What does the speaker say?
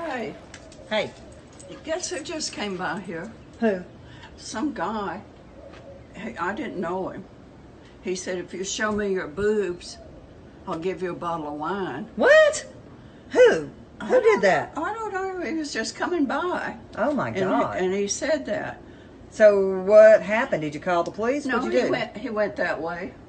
Hey, Hey. guess who just came by here? Who? Some guy. I didn't know him. He said, if you show me your boobs, I'll give you a bottle of wine. What? Who? Who did that? I don't know. He was just coming by. Oh my God. And he said that. So what happened? Did you call the police? No, What'd you do? he went that way.